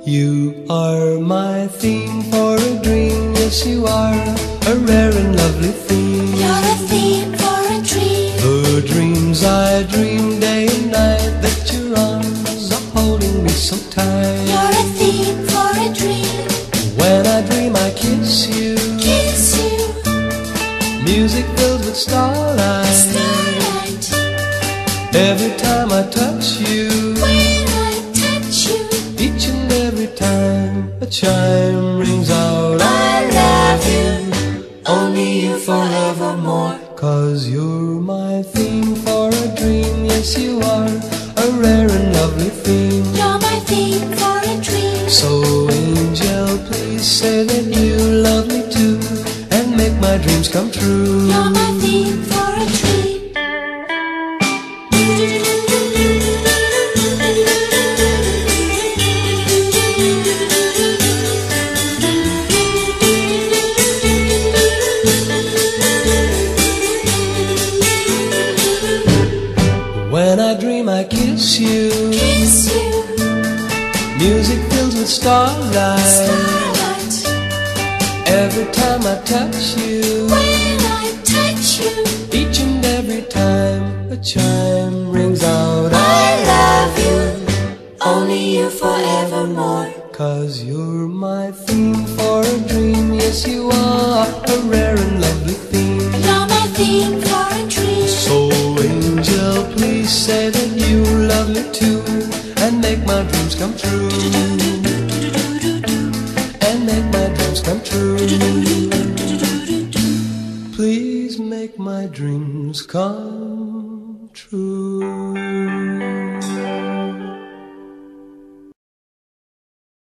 You are my theme for a dream, yes you are, a rare and lovely theme. You're a theme for a dream. The dreams I dream day and night, that your arms are holding me so tight. You're a theme for a dream. When I dream I kiss you, Kiss you, music filled with starlight. starlight. Every time I touch you, When I touch you, each and every time a chime rings out. I love you, only you forevermore. 'Cause you're my theme for a dream, yes you are, a rare and lovely theme. You're my theme for a dream. So angel, please say that you love me too, and make my dreams come true. You're my theme for a dream. When I dream I kiss you, Kiss you, music filled with starlight. starlight. Every time I touch you, When I touch you, each and every time a chime rings out. I love you, only you forevermore. 'Cause you're my theme for a dream, yes you are, a rare and lovely theme. You're my theme for a dream. So angel, please say that you love me too, and make my dreams come true. And make my dreams come true. Please make my dreams come true.